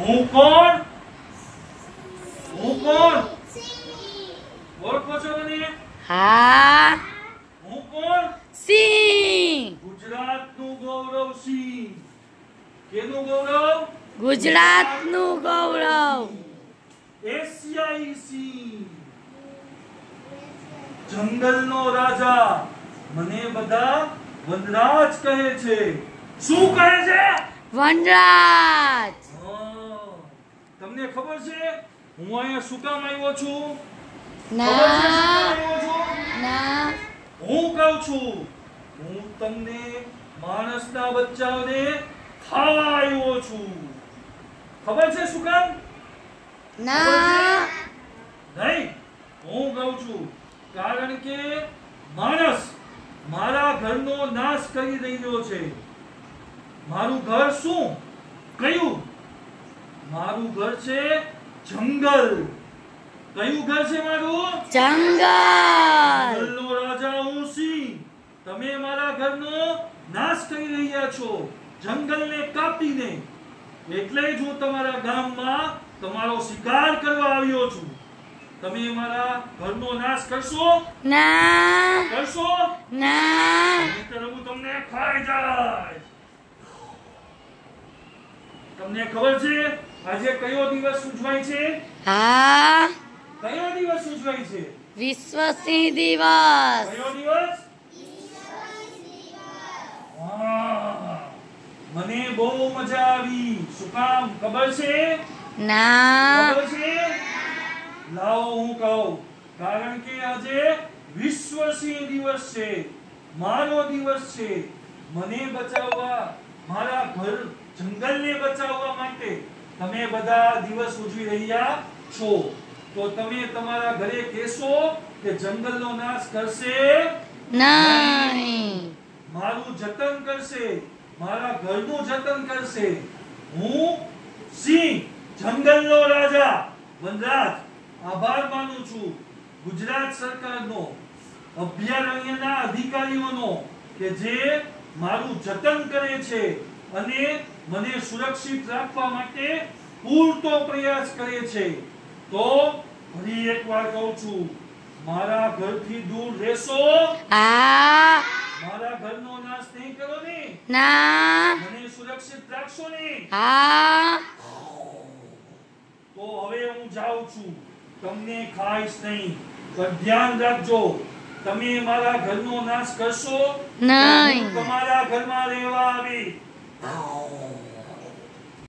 હું કોણ? હું કોણ? ઓળખો છો મને? હા. હું કોણ? સિંહ. ગુજરાતનું ગૌરવ સિંહ. કેનું ગૌરવ? ગુજરાતનું ગૌરવ. એશિયાઈ સિંહ. જંગલનો રાજા. મને બધા વનરાજ કહે છે. શું કહે છે? વનરાજ. તમને ખબર છે હું અહીંયા શું કામ આવ્યો છું? ના. હું કહું છું હું તમને માણસના બચ્ચાઓને ખાવા આવ્યો છું. ખબર છે શું કામ? ના. નહીં, હું કહું છું કારણ કે માણસ મારા ઘરનો નાશ કરી રહ્યો છે. મારું ઘર શું? કયું? મારું ઘર છે જંગલ. કયું ઘર છે મારું? જંગલનો રાજા હું સિંહ. તમે મારા ઘરનો નાશ કરી રહ્યા છો, જંગલને કાપીને. એટલે જ હું તમારા ગામમાં તમારો શિકાર કરવા આવ્યો છું. તમે મારા ઘરનો નાશ કરશો? ના. કરશો? ના. નહીંતર હું તમને ખાઈ જાય. તમને ખબર છે આજે કયો દિવસ ઉજવાય છે? હા. કયો દિવસ ઉજવાય છે? વિશ્વ સિંહ દિવસ. કયો દિવસ? મને બહુ મજા આવી. શું કામ ખબર છે? ના. ખબર છે? લાવો હું કહું. કારણ કે આજે વિશ્વ સિંહ દિવસ છે. મારો દિવસ છે. મને બચાવવા, મારા ઘર જંગલને બચાવવા માટે તમે બધા દિવસ ઉજવી રહ્યા છો. તો તમે તમારા ઘરે કહેશો કે જંગલનો નાશ કરશે નહીં. મારું જતન કરશે, મારા ઘરનું જતન કરશે. હું સિંહ, જંગલનો રાજા, વનરાજ આભાર માનું છું ગુજરાત સરકારનો, અભયારણ્યના અધિકારીઓનો કે જે મારું જતન કરે છે અને મને સુરક્ષિત રાખવા માટે પૂરતો પ્રયાસ કરે છે. તો ફરી એકવાર કહું છું, મારા ઘરથી દૂર રહેશો? હા. મારા ઘરનો નાશ નહીં કરો ને? ના. મને સુરક્ષિત રાખશો ને? હા. તો હવે હું જાઉં છું. તમને ખાઈશ નહીં, પણ ધ્યાન રાખજો તમે મારા ઘરનો નાશ કરશો નહીં. તમારા ઘરમાં રહેવા આવી.